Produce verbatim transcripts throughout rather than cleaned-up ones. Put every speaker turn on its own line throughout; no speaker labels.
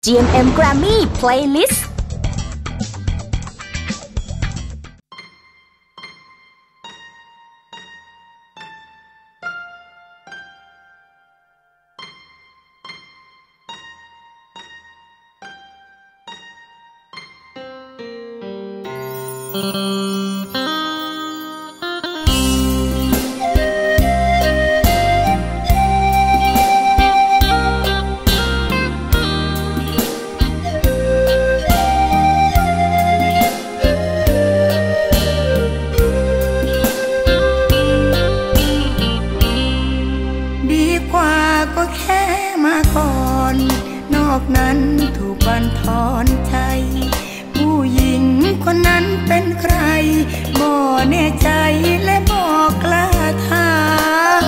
จี เอ็ม เอ็ม Grammy Playlist
นั้นถูกบั่นทอนใจผู้หญิงคนนั้นเป็นใครบ่แน่ใจและบ่กล้าถาม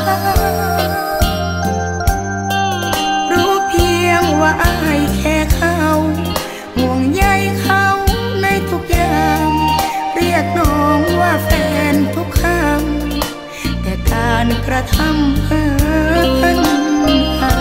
รู้เพียงว่าอ้ายแค่เขาห่วงใยเขาในทุกอย่างเรียกน้องว่าแฟนทุกคำแต่การกระทำเพิ่นหา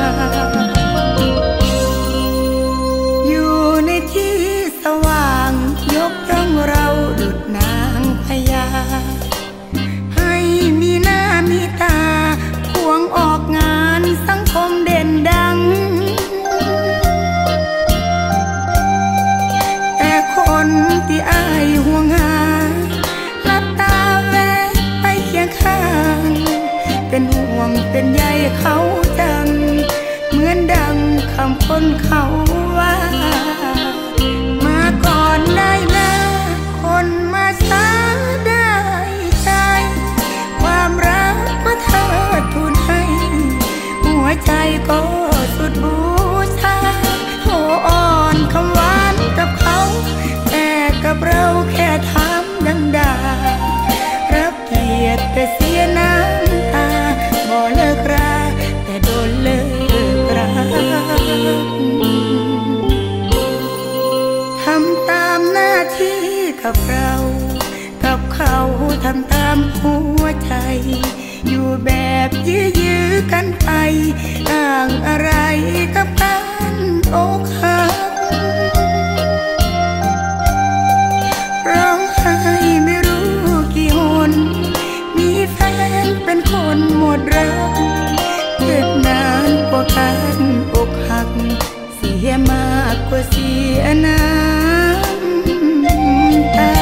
ที่สว่างยกย่องเราดุจนางพญาให้มีหน้ามีตาควงออกงานสังคมเด่นดังแต่คนที่อ้ายห่วงหาลับตาแวะไปเคียงข้างเป็นห่วงเป็นใยเขาจังเหมือนดังคำคนเขาว่าก่อนได้นะคนมาสาได้ใจความรักมาเธอทูลให้หัวใจก็สุดบูชาโหอ่อนคำหวานกับเขาแต่กับเราแค่ถามดังดารับเกียรติแต่เสียน้ำตาบ่เลิกราแต่โดนเลิกราทำตามหน้าที่กับเรากับเขาทำตามหัวใจอยู่แบบยื้อยื้อกันไปต่างอะไรกับการอกหักร้องไห้ไม่รู้กี่หนมีแฟนเป็นคนหมดรักเจ็บนานกว่าการอกหักเสียมากกว่าเสียน้ำตา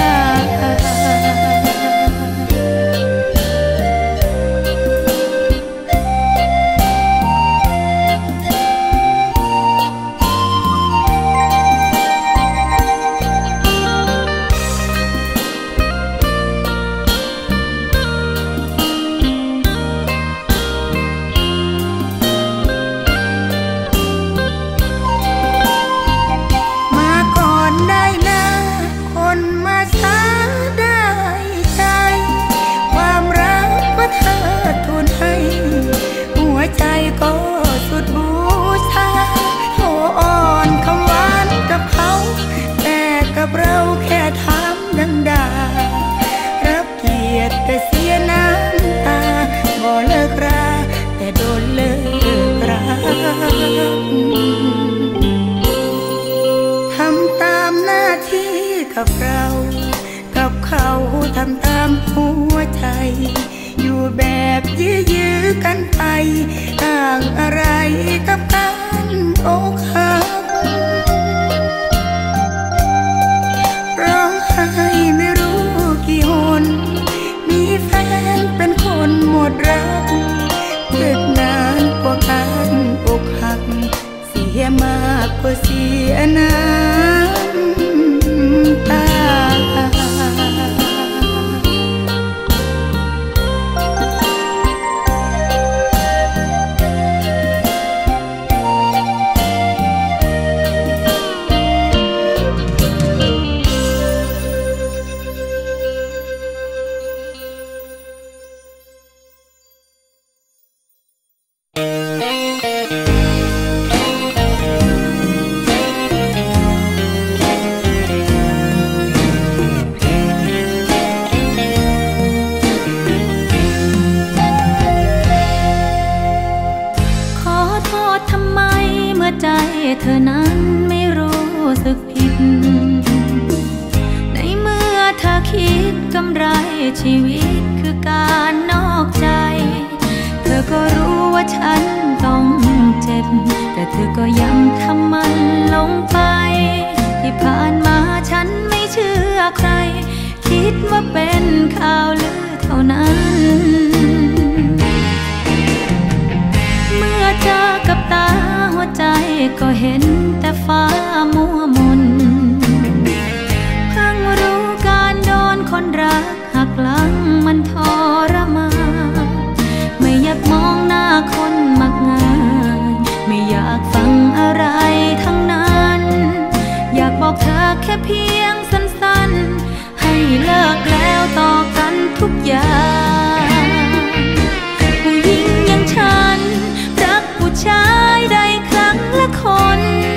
ก็สุดบูชาโหอ่อนคำหวานกับเขาแต่กับเราแค่ถามดังดารับเกียรติแต่เสียน้ำตาบ่เลิกราแต่โดนเลิกราทำตามหน้าที่กับเรากับเขาทำตามหัวใจอยู่แบบยื้อยื้อกันไปต่างอะไรกับการอกหักร้องไห้ไม่รู้กี่หนมีแฟนเป็นคนหมดรักเจ็บนานกว่าการอกหักเสียมากกว่าเสียน้ำตาชีวิตคือการนอกใจเธอก็รู้ว่าฉันต้องเจ็บแต่เธอก็ยังทำมันลงไปที่ผ่านมาฉันไม่เชื่อใครคิดว่าเป็นข่าวลือเท่านั้นเมื่อเจอกับตาหัวใจก็เห็นแต่ฟ้ามัวมนเพิ่งรู้การโดนคนรักหักหลังมันทรมานไม่อยากมองหน้าคนมักง่ายไม่อยากฟังอะไรทั้งนั้นอยากบอกเธอแค่เพียงสั้นๆให้เลิกแล้วต่อกันทุกอย่างผู้หญิงอย่างฉันรักผู้ชายได้ครั้งละคน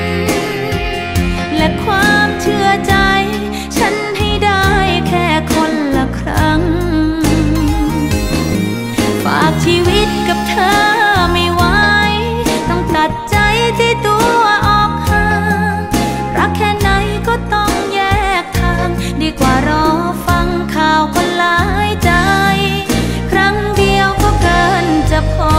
และความเชื่อใจฉันให้ได้แค่คนละครั้งฝากชีวิตกับเธอไม่ไหวต้องตัดใจที่ตัวออกห่างรักแค่ไหนก็ต้องแยกทางดีกว่ารอฟังข่าวคนหลายใจครั้งเดียวก็เกินจะพอ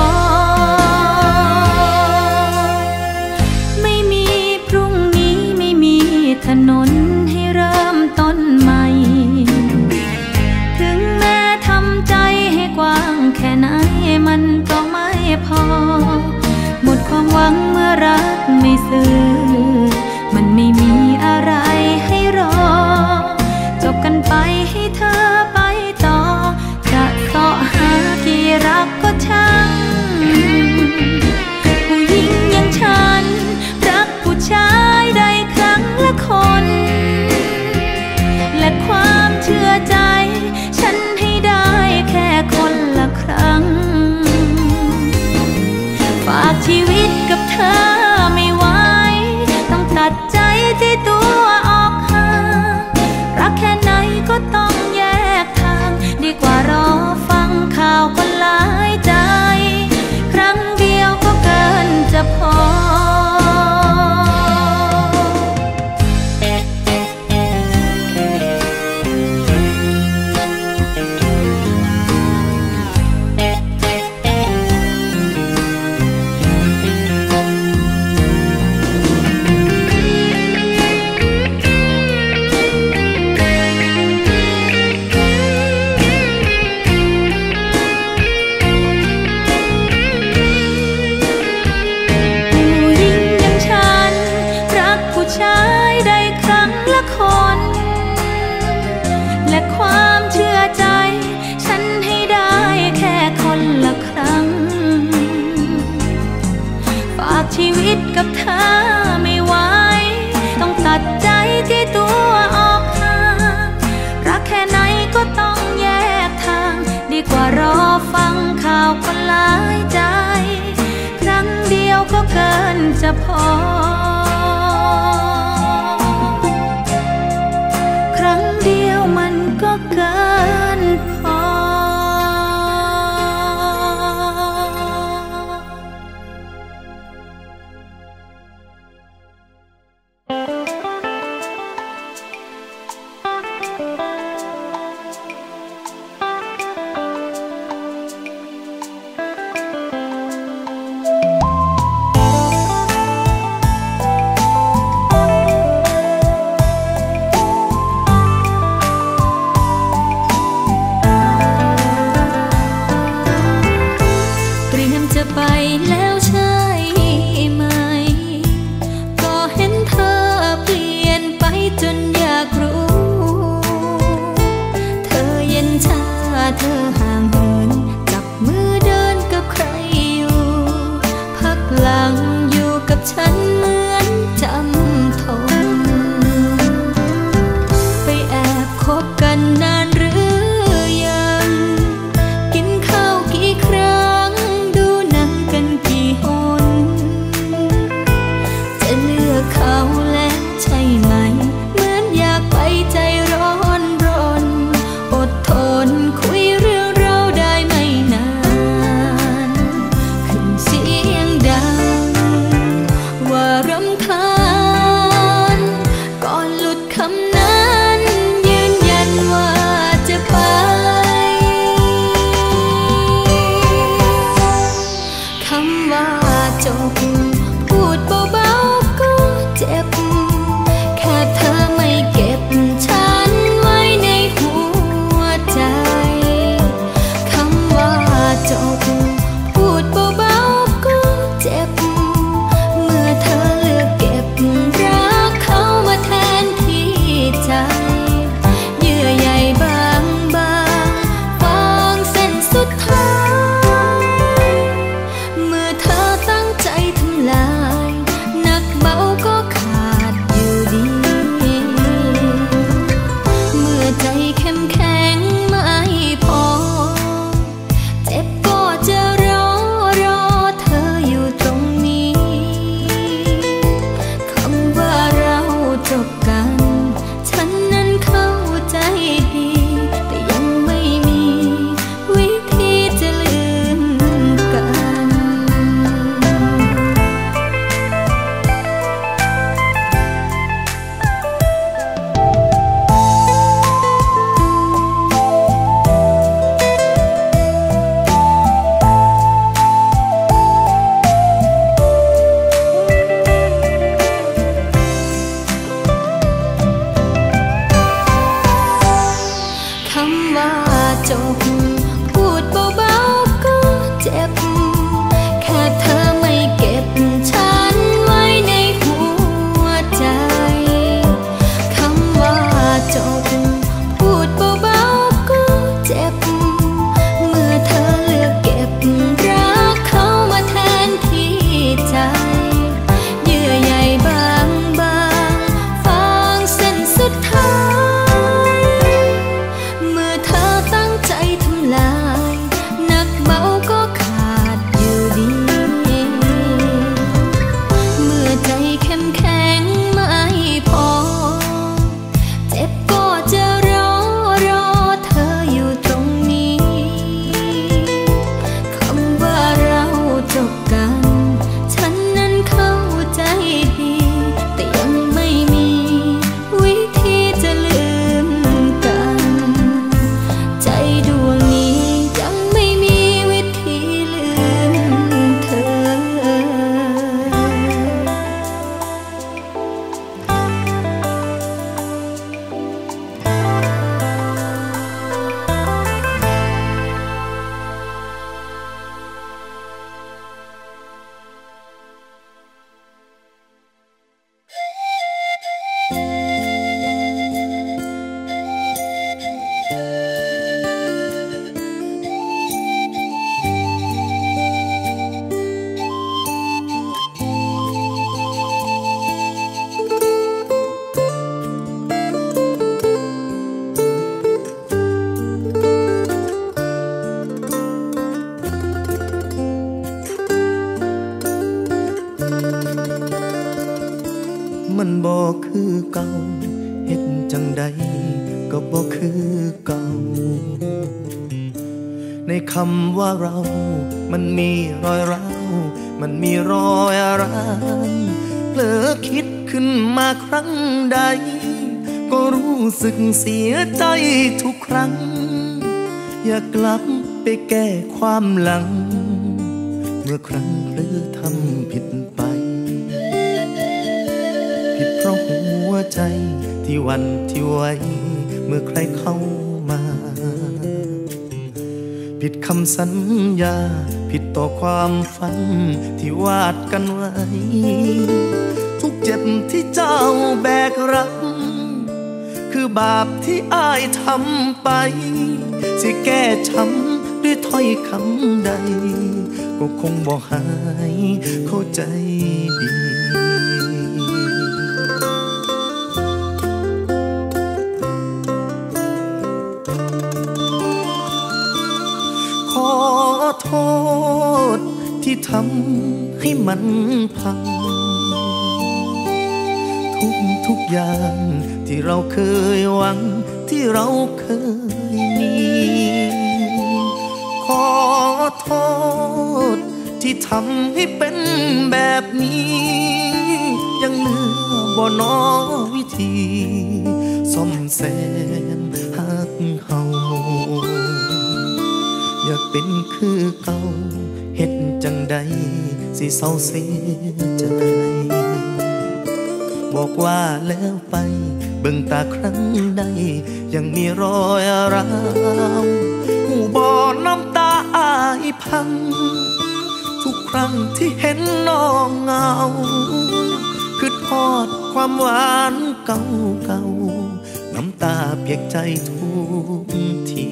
ไม่มีพรุ่งนี้ไม่มีถนนให้เริ่มต้นใหม่ถึงแม้ทำใจให้กว้างแค่ไหนมันก็ไม่พอหมดความหวังเมื่อรักไม่ซื่อมันไม่มีอะไรให้รอจบกันไปให้เธอไปต่อจะเสาะหากี่รักก็ช่างผู้หญิงอย่างฉันรักผู้ชายได้ครั้งละคนและความเชื่อใจฉันให้ได้แค่คนละครั้งฝากชีวิตกับเธอไม่ไหวต้องตัดใจที่ตัวออกห่างรักแค่ไหนก็ต้องแยกทางดีกว่ารอฟังข่าวคนหลายใจครั้งเดียวก็เกินจะพอและความเชื่อใจฉันให้ได้แค่คนละครั้งฝากชีวิตกับเธอไม่ไหวต้องตัดใจที่ตัวออกห่างรักแค่ไหนก็ต้องแยกทางดีกว่ารอฟังข่าวคนหลายใจครั้งเดียวก็เกินจะพอครั้งเดียวมันก็เกินพอ
มันบ่คือเก่าเฮ็ดจังใดก็บ่คือเก่าในคำว่าเรามันมีรอยร้าวมันมีรอยร้างเผลอคิดขึ้นมาครั้งใดก็รู้สึกเสียใจทุกครั้งอยากกลับไปแก้ความหลังเมื่อครั้งเผลอทำผิดไปผิดเพราะหัวใจที่วันที่ไว้เมื่อใครเข้ามาผิดคำสัญญาผิดต่อความฝันที่วาดกันไว้ทุกเจ็บที่เจ้าแบกรับคือบาปที่อ้ายทำไปสิแก้ช้ำด้วยถ้อยคำใดก็คงบ่หายเข้าใจดีขอโทษที่ทำให้มันพังทุกทุกอย่างที่เราเคยหวังที่เราเคยมีขอโทษที่ทำให้เป็นแบบนี้ยังเหลือบ่นอวิธีซ่อมแซมหักเฮาอยากเป็นคือเก่าเฮ็ดจังใดสิเศร้าเสียใจบอกว่าแล้วไปเบิ่งตาครั้งใดยังมีรอยร้าวหูบ่อน้ำตาอายพังทุกครั้งที่เห็นน้องเงาคือทอดความหวานเก่าเก่าน้ำตาเปียกใจทุกที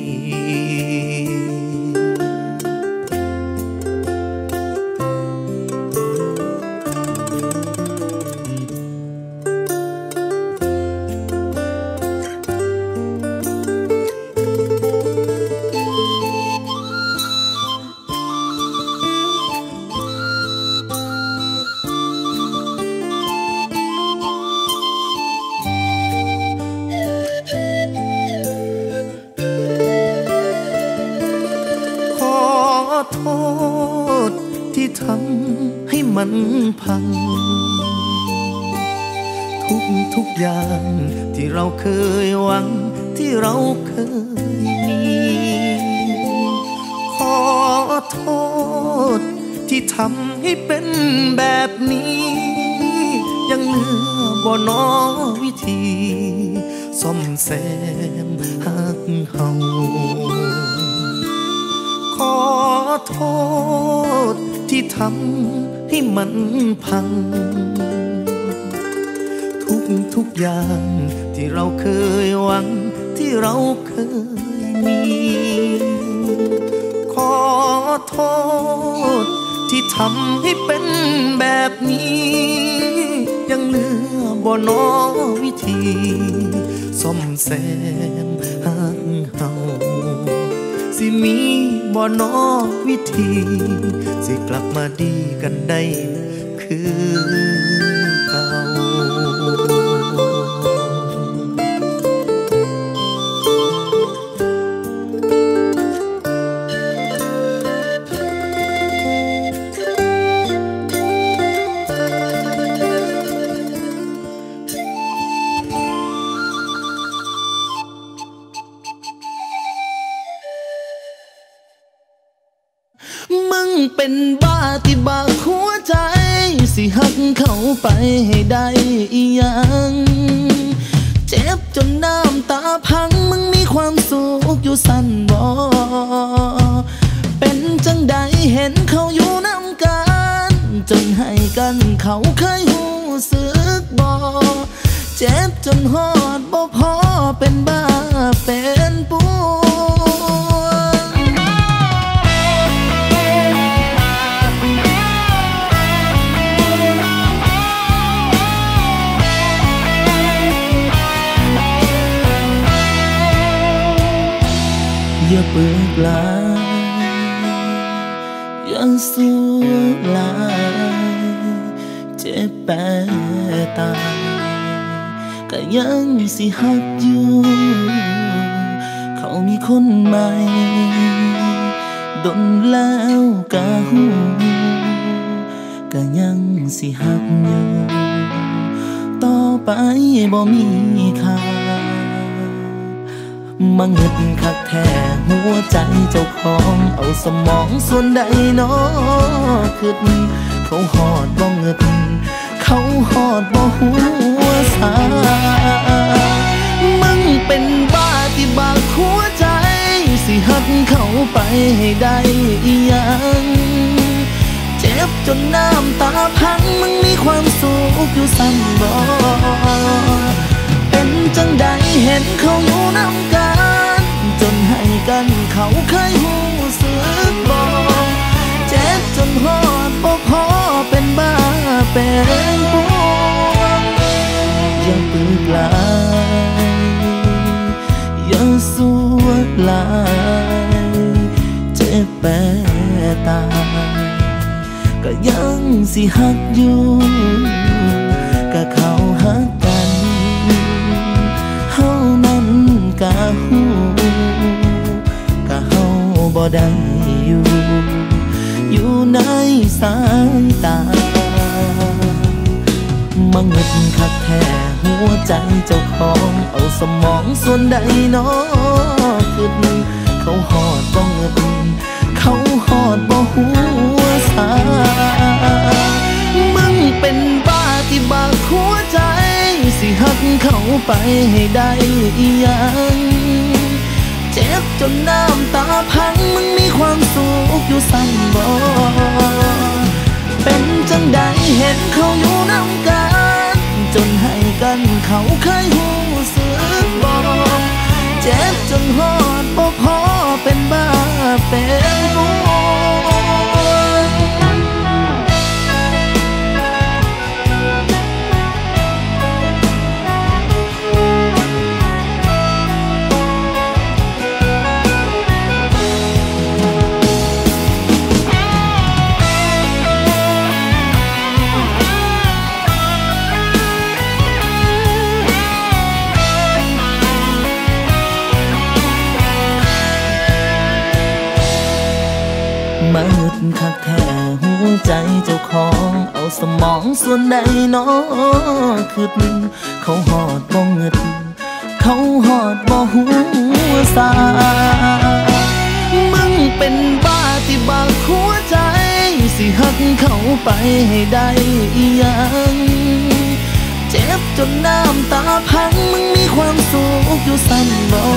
โทษที่ทำให้มันพังทุกทุกอย่างที่เราเคยหวังที่เราเคยมีขอโทษที่ทำให้เป็นแบบนี้ยังเหลือบ่นอวิธีซ่อมแซมหักเฮาขอโทษที่ทำให้มันพังทุกทุกอย่างที่เราเคยหวังที่เราเคยมีขอโทษที่ทำให้เป็นแบบนี้ยังเหลือบ่นอวิธีซ่อมแซมหักเฮาสิมีบ่นอวิธีสิกลับมาดีกันได้คือเก่ามึงเป็นบ้าที่บากหัวใจสิหักเข้าไปให้ได้อีหยังเจ็บจนน้ำตาพังมึงมีความสุขอยู่สั่นบ่เป็นจังใดเห็นเขาอยู่น้ำกันจนให้กันเขาเคยหูสึกบ่เจ็บจนฮอดบ่พอเป็นบ้าเป็นป่อย่าเปิดลายอย่าสู้ลายเจ็บแปรตายก็ยังสิฮักอยู่เขามีคนใหม่ดนแล้วก็หูก็ยังสิฮักอยู่ต่อไปบ่มีค่ามาเงิดคักแท้หัวใจเจ้าของเอาสมองส่วนใดน้อขึ้นเขาหอดบ่เงิดเขาหอดบ่หัวสามึงเป็นบ้าที่บากหัวใจสิหักเขาไปให้ได้อีหยังเจ็บจนน้ำตาพังมึงมีความสุขอยู่ซ้ำบ่เป็นจังใดเห็นเขาอยู่น้ำกันจนให้กันเขาเคยหูสึกบ่เจ็บจนหอดบ่พอเป็นบ้าเป็นปวงอย่าปึกลายอย่าสวดลายเจ็บแปรตายก็ยังสิหักอยู่ก็เขาหักกันเฮานั้นก็หูก็เฮาบ่ได้อยู่อยู่ในสายตามาเงิดคักแท้หัวใจเจ้าของเอาสมองส่วนใดน้อขึ้นเขาหอดบ่เงิดเขาหอดบ่หัวสามึงเป็นบ้าที่บากหัวใจสิหักเขาไปให้ได้อีหยังเจ็บจนน้ำตาพังมึงมีความสุขอยู่ซ้ำบ่เป็นจังใดเห็นเขาอยู่น้ำกันจนให้กันเขาเคยหูสึกบ่เจ็บจนหอดบ่พอเป็นบ้าเป็นปวงมาหยุดคักแท้หัวใจเจ้าของเอาสมองส่วนใดน้อขึ้นเขาหอดบ่เงิดเขาหอดบ่หัวสามึงเป็นบ้าที่บากหัวใจสิหักเขาไปให้ได้อีหยังเจ็บจนน้ำตาพังมึงมีความสุขอยู่ซ้ำบ่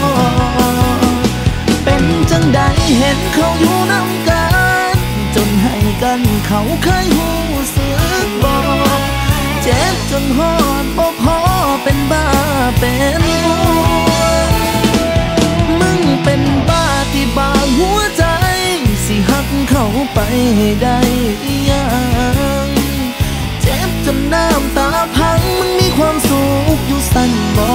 เป็นจังใดเห็นเขาอยู่น้ำกันจนให้กันเขาเคยหูสึกบ่เจ็บจนหอดบ่พอเป็นบ้าเป็นปวงมึงเป็นบ้าที่บาหัวใจสิหักเขาไปให้ได้อีหยังเจ็บจนน้ำตาพังมึงมีความสุขอยู่สั่นบ่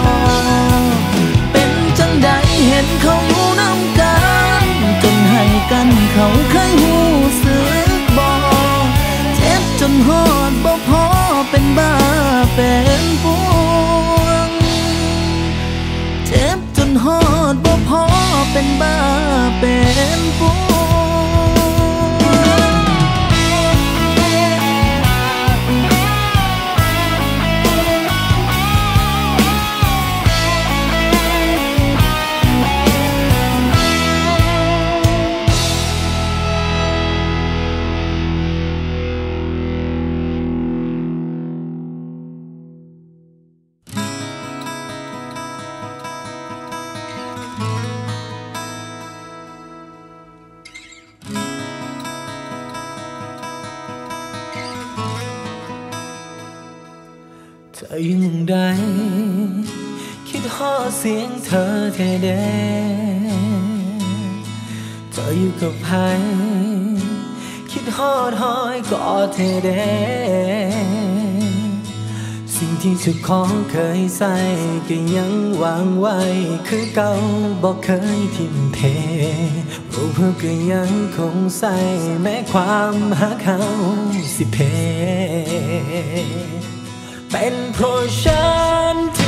เป็นจังใดเห็นเขาอยู่น้ำกันจนให้กันเขาเคยหูสึกบ่เจ็บจนหอดบ่พอเป็นบ้าเป็นปวงเจ็บจนหอดบ่พอเป็นบ้าเป็นปวง
เธออยู่มุมใดคิดฮอดเสียงเธอแท้เด้เธออยู่กับใครคิดฮอดหอยกอดแท้เด้สิ่งที่เจ้าของเคยใส่ก็ยังวางไว้คือเก่าบอกเคยทิมเทรูปเพื่อก็ยังคงใส่แม้ความหาเขาสิเพเป็นเพราะฉัน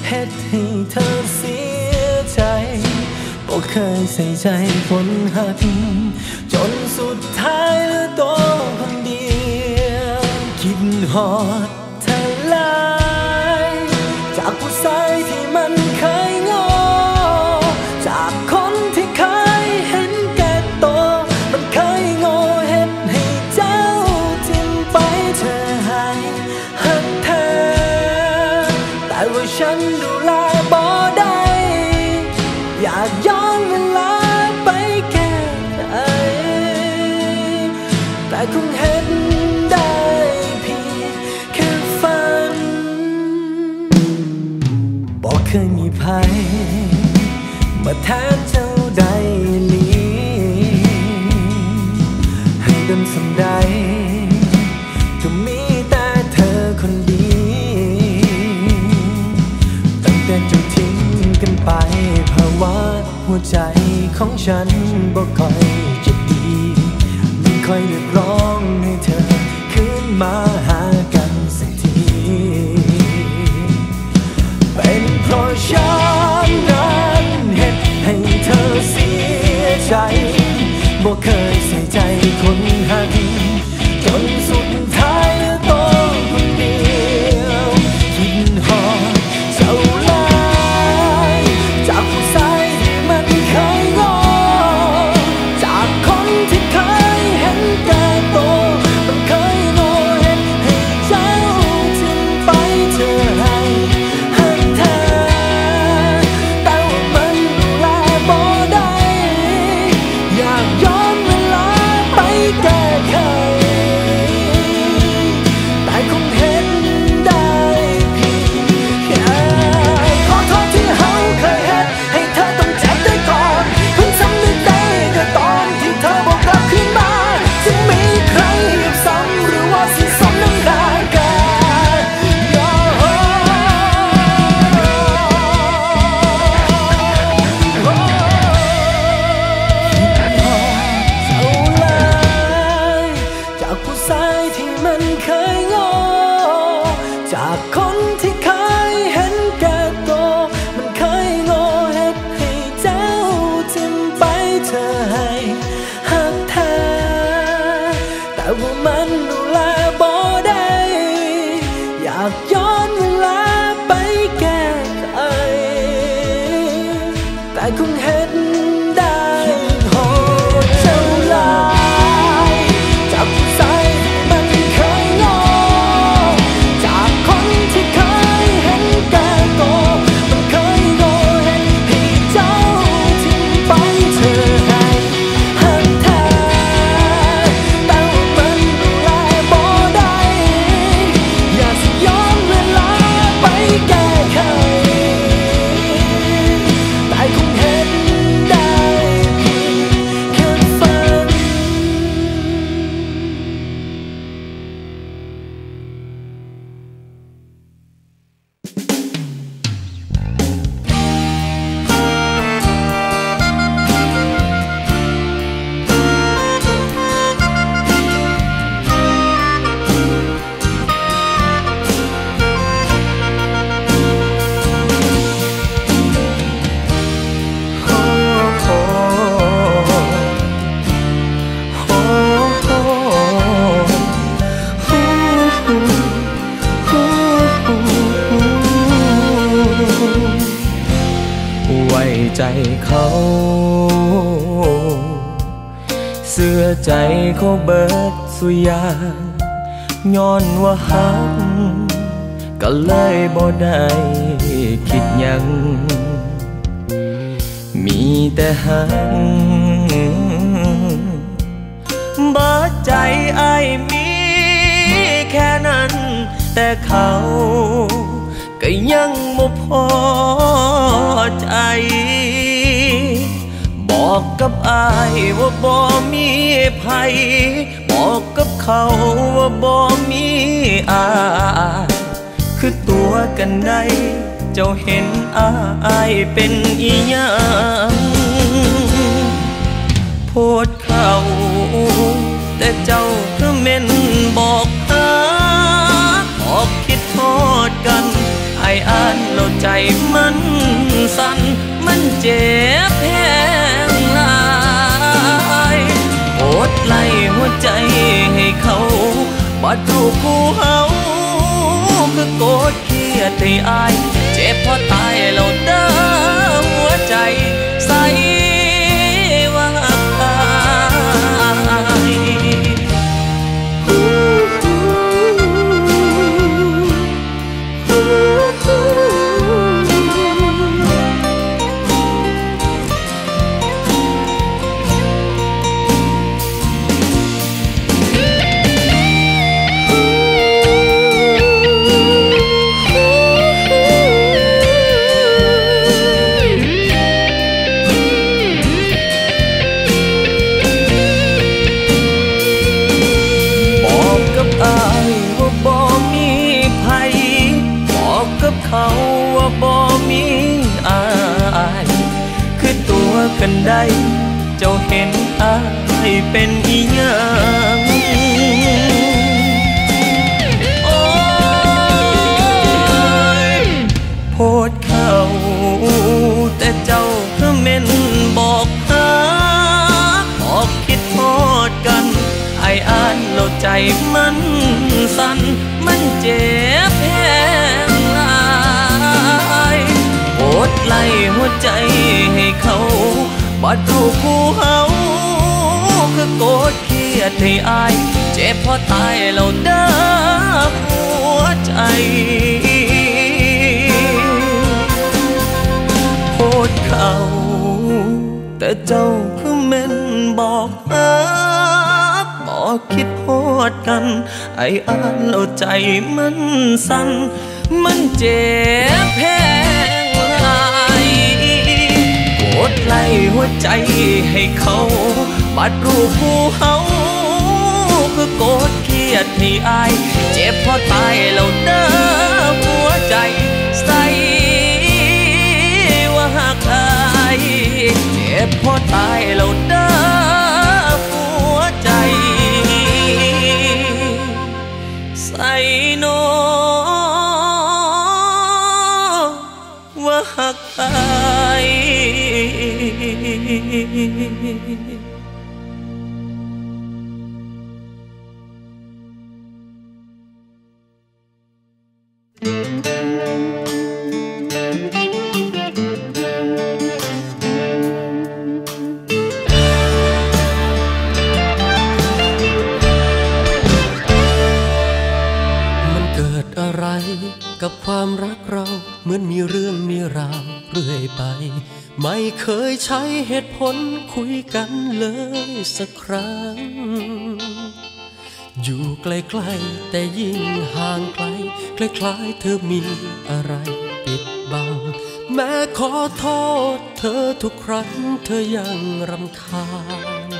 เฮ็ดให้เธอเสียใจบ่เคยใส่ใจคนหักจนสุดท้ายเหลือตัวคนเดียวคิดฮอดเธอหลายจากผู้ชายที่มันเคยงอจากคนที่เคยเห็นแก่ตัวมันเคยงอเฮ็ดให้เจ้าทิ้งไปเธอให้หักเธอแต่ว่าฉันดูแลบ่ได้อยากย้อนเวลาไปแก้ไขแต่คงเห็นได้เพียงแค่ฝันบอกเคยมีภัยมาแทนเจ้าได้ลีให้เดินสันใดก็มีแต่เธอคนเดียวตั้งแต่เจ้าทิ้งกันไปภาวะหัวใจของฉันบ่ค่อยจะดีไม่ค่อยเรียกร้องให้เธอขึ้นมาหากันสักทีเป็นเพราะฉันนั้นเหตุให้เธอเสียใจบ่เคยใส่ใจคนหักจนสุดท้ายเหลือตัวคนเดียวคิดฮอดเจ้าหลายจากผู้ชายที่มันเคยงอจากคนที่เคยเห็นแก่ตัวมันเคยงอเห็นให้เจ้าทิ้งไปเธอให้หักเธอแต่ว่ามันดูแลบ่ได้อยากย้อนเวลาไปแก้ไขแต่คงเห็นได้เพียงแค่ขอโทษที่เฮาเคยเฮ็ดให้เธอต้องเจ็บได้ก่อนเพิ่งสำนึกได้ก็ตอนที่เธอบอกกลับคืนมาจะมีใครซ้ำหรือว่าสิสมน้ำตากันยอมจากผู้ชายที่มันเคยงอจากคนที่เคยเห็นแก่ตัวมันเคยงอเฮ็ดให้เจ้าทิ้งไปเธอให้หักเธอแต่ว่ามันดูแลบ่ได้อยากย้อนเวลาไปแก้ไขแต่คงเห็นได้โหดเจ้าหลายจากผู้ชายที่มันเคยงอจากคนที่เคยเห็นแก่ตัวมันเคยงอเห็นให้เจ้าทิ้งไปเธอให้หักเธอแต่ว่ามันดูแลบ่ได้อยากจะย้อนเวลาไปแก้ไขแต่คงเห็นได้เพียงแค่ฝันไว้ใจเขาเสื้อใจเขาเบิดสุยางย้อนว่าหักก็เลยบ่ได้คิดหยังมีแต่หักบ่ใจอ้ายมีแค่นั้นแต่เขาก็ยังบ่พอใจบอกกับอ้ายว่าบ่มีไผบอกกับเขาว่าบ่มีอ้ายคือตัวกันได้เจ้าเห็นอ้ายเป็นอีหยังโพดเขาแต่เจ้าคือเม่นบอกหาบอกคิดทอดกันไอ้
อ่านแล้วใจมันสั่นมันเจ็บแห้งหลายโอดไล่หัวใจให้เขาบัดรูกูเฮาคือโกรธเกลียดให้อายเจ็บพอตายแล้วเด้อหัวใจใส่ว่าอายเขาว่าบ่มีอายคือตัวกันได้เจ้าเห็นอายเป็นอีหยังโอ้ยโพดเขาแต่เจ้าคือเม่นบอกหาบอกคิดทอดกันไอ้อ่านแล้วใจมันสั่นมันเจ็บแห้งโอดไล่หัวใจให้เขาบัดรูกูเฮาคือโกรธเกลียดให้อายเจ็บพอตายแล้วเด้อหัวใจโพดเขาแต่เจ้าคือเม่นบอกฮักบอกคิดโพดกันไอ้อ่านแล้วใจมันสั่นมันเจ็บแพ้โอดไล่หัวใจให้เขาบัดรูกูเฮาคือโกรธเกลียดให้อายเจ็บพอตายแล้วเด้อหัวใจใส่ว่าหักอายเจ็บพอตายแล้วเด้อหัวใจใส่โนว่าหักอายกับความรักเราเหมือนมีเรื่องมีราวเรื่อยไปไม่เคยใช้เหตุผลคุยกันเลยสักครั้งอยู่ใกล้ๆแต่ยิ่งห่างไกลคล้ายๆเธอมีอะไรปิดบังแม้ขอโทษเธอทุกครั้งเธอยังรำคาญ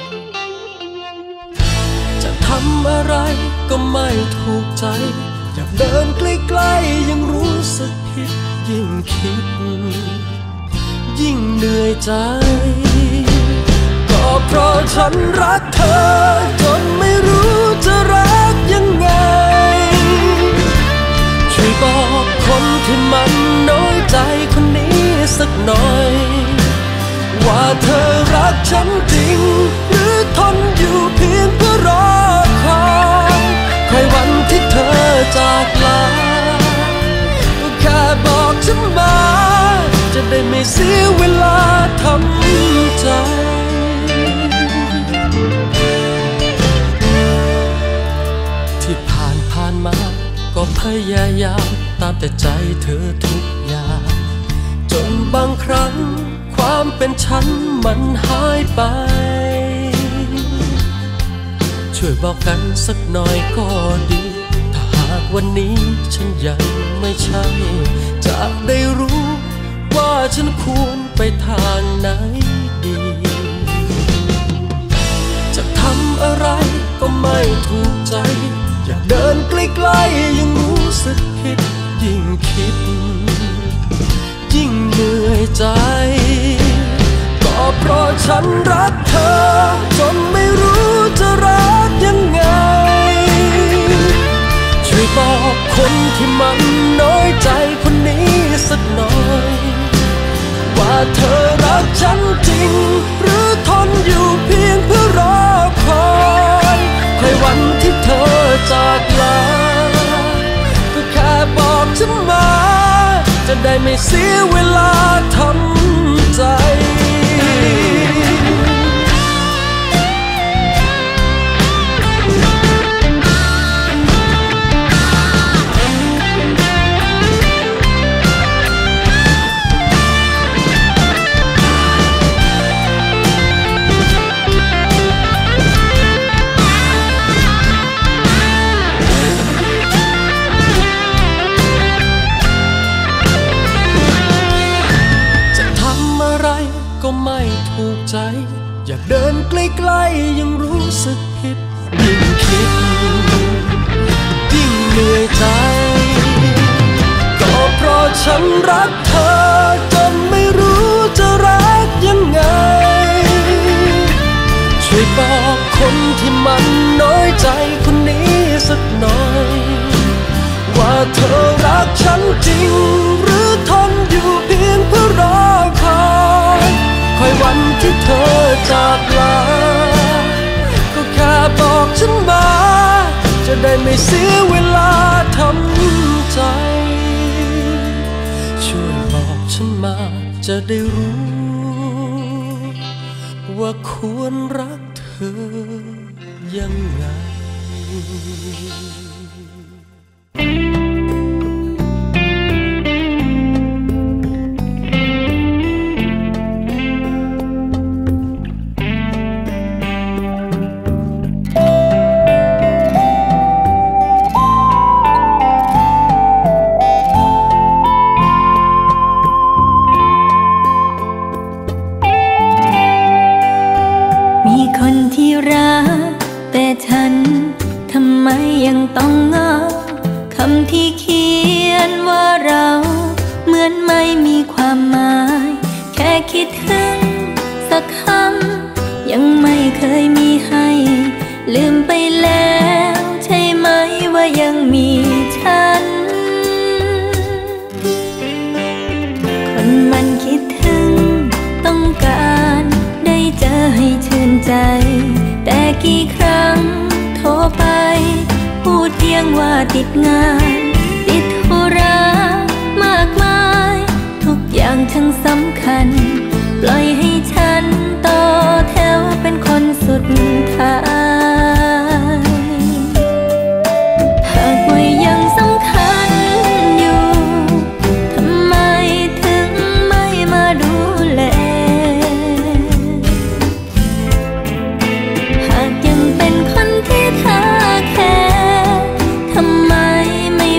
จะทำอะไรก็ไม่ถูกใจอยากเดินใกล้ๆยังรู้สึกผิดยิ่งคิดยิ่งเหนื่อยใจก็เพราะฉันรักเธอจนไม่รู้จะรักยังไงช่วยบอกคนที่มันน้อยใจคนนี้สักหน่อยว่าเธอรักฉันจริงหรือทนอยู่เพียงเพื่อรอคอยใครวันที่เธอจากลาก็แค่บอกฉันมาจะได้ไม่เสียเวลาทำใจที่ผ่านผ่านมาก็พยายามตามแต่ใจเธอทุกอย่างจนบางครั้งความเป็นฉันมันหายไปช่วยบอกกันสักหน่อยก็ดีถ้าหากวันนี้ฉันยังไม่ใช่จะได้รู้ว่าฉันควรไปทางไหนดีจะทำอะไรก็ไม่ถูกใจอยากเดินใกล้ๆยังรู้สึกผิดยิ่งคิดยิ่งเหนื่อยใจก็เพราะฉันรักเธอจนไม่รู้จะรักยังไงช่วยบอกคนที่มันน้อยใจคนนี้
ได้ไม่เสียเวลาทำใจก็ไม่ถูกใจอยากเดินใกล้ๆยังรู้สึกผิดยิ่งคิดยิ่งเหนื่อยใจก็เพราะฉันรักเธอจนไม่รู้จะรักยังไงช่วยบอกคนที่มันน้อยใจคนนี้สักหน่อยว่าเธอรักฉันจริงหรือทนอยู่เพียงเพื่อรอคอยคอยวันที่เธอจากลาก็แค่บอกฉันมาจะได้ไม่เสียเวลาทำใจช่วยบอกฉันมาจะได้รู้ว่าควรรักเธอยังไง
ยังต้องเงาคำที่เขียนว่าเราเหมือนไม่มีความหมายแค่คิดถึงสักคำยังไม่เคยมีให้ลืมไปแล้วใช่ไหมว่ายังมีฉันคนมันคิดถึงต้องการได้เจอให้ชื่นใจแต่กี่ครั้งโทรไปพูดเพียงว่าติดงานติดธุระมากมายทุกอย่างช่างสำคัญปล่อยให้ฉันต่อแถวเป็นคนสุดท้ายหากว่ายังสำคัญอยู่ทำไมถึงไม่มาดูแลหากยังเป็นคนที่เธอแค่ทำไมไม่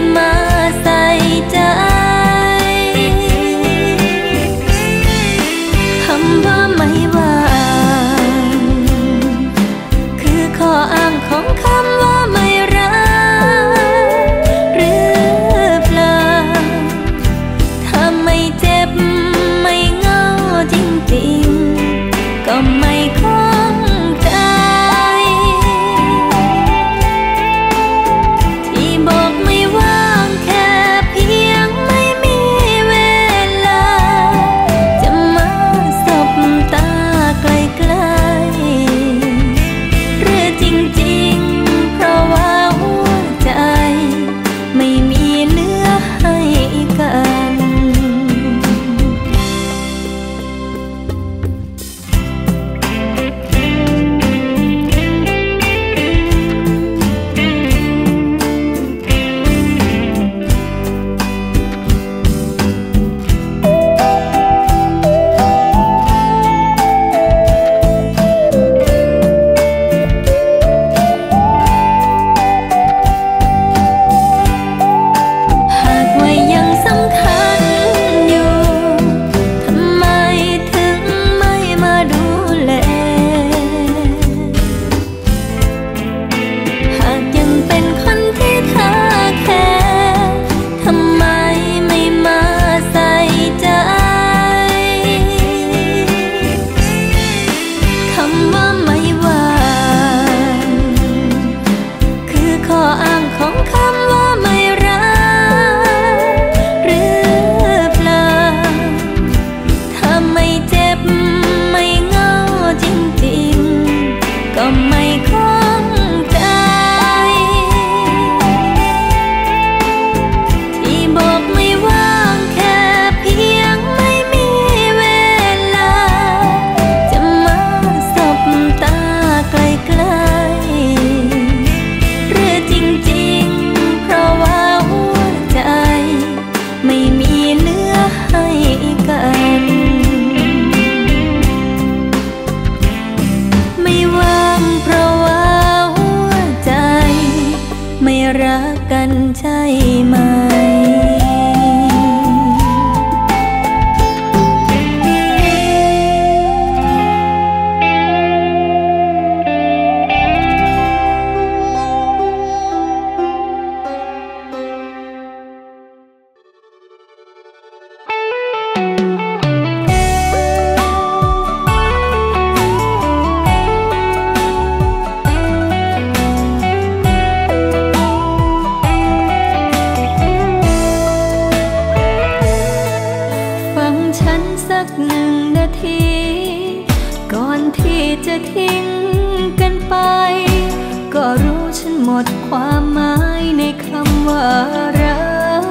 ทีก่อนที่จะทิ้งกันไปก็รู้ฉันหมดความหมายในคำว่ารัก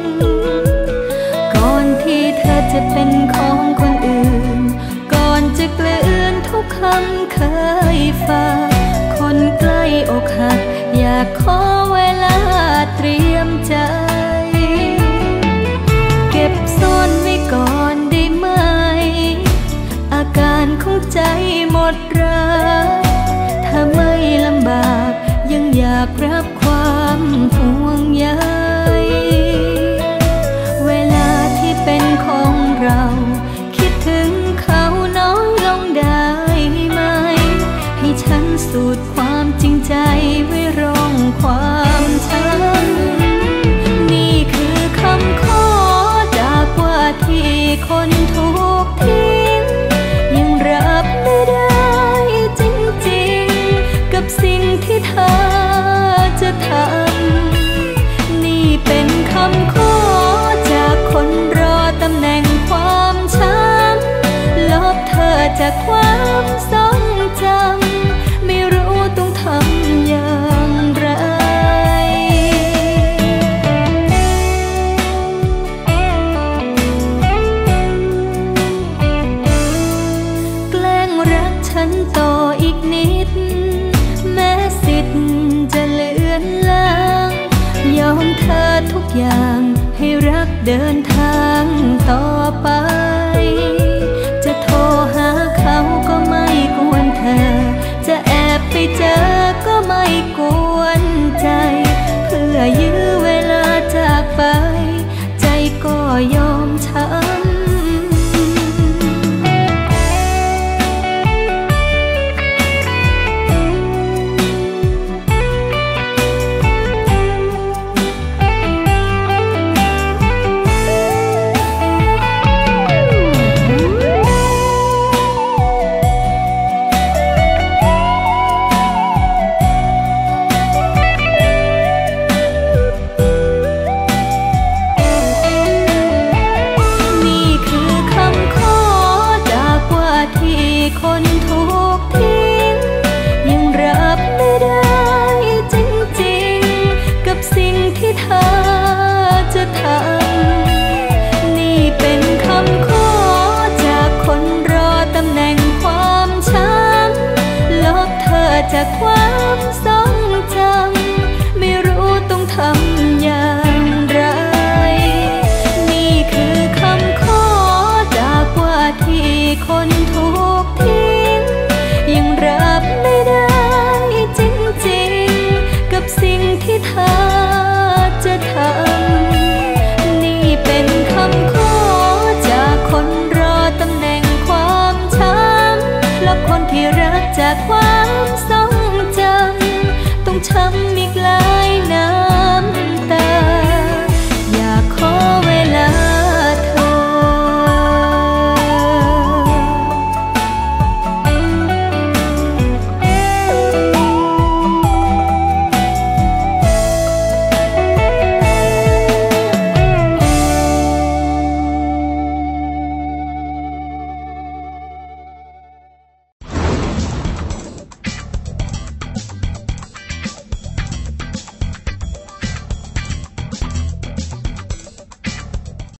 ก่อนที่เธอจะเป็นของคนอื่นก่อนจะกลืนทุกคำเคยฝากคนใกล้อกหักอยากขอเวลาเตรียมใจเก็บซ่อนไว้ก่อนได้ไหมอาการของใจหมดรักถ้าไม่ลำบากยังอยากรับความห่วงใยเวลาที่เป็นของเราคิดถึงเขาน้อยลงได้ไหมให้ฉันสูดความจริงใจไว้รองความช้ำนี่คือคำขอจากว่าที่คนถูกทิ้งยังรับไม่ได้จริงๆกับสิ่งที่เธอจะทำนี่เป็นคำขอจากคนรอตำแหน่งความช้ำลบเธอจากความทรงจำไม่รู้ต้องทำอย่างไรแกล้งรักฉันต่ออีกนิดแม้สิทธิ์จะเลือนลางยอมเธอทุกอย่างให้รักเดินทางต่อไปจะโทรหาเขาก็ไม่กวนเธอจะแอบไปเจอก็ไม่กวนใจเพื่อยื้อเวลาจากไปใจก็ยอมช้ำคนถูกทิ้งยังรับไม่ได้จริงๆกับสิ่งที่เธอจะทำนี่เป็นคำขอจากคนรอตำแหน่งความช้ำลบเธอจากความทรงจำไม่รู้ต้องทำอย่างไรนี่คือคำขอจากว่าที่คน